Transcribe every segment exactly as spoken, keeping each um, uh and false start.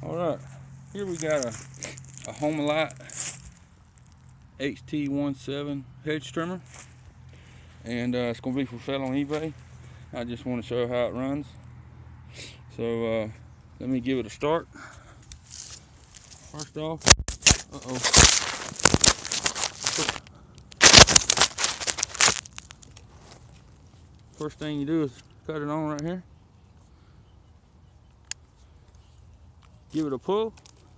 Alright, here we got a, a Homelite H T seventeen Hedge Trimmer, and uh, it's going to be for sale on eBay. I just want to show how it runs. So uh, let me give it a start. First off, uh-oh. First thing you do is cut it on right here. Give it a pull.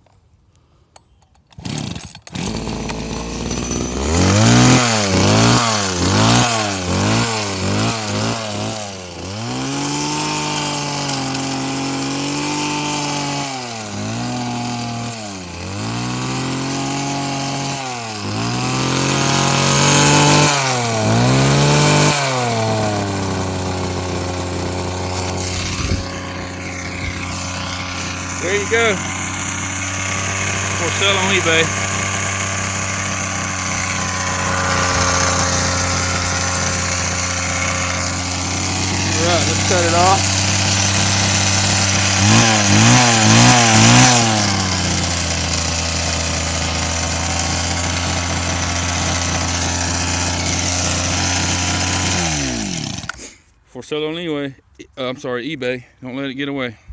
There you go. For sale on eBay. Alright, let's cut it off. For sale on eBay. Uh, I'm sorry, eBay. Don't let it get away.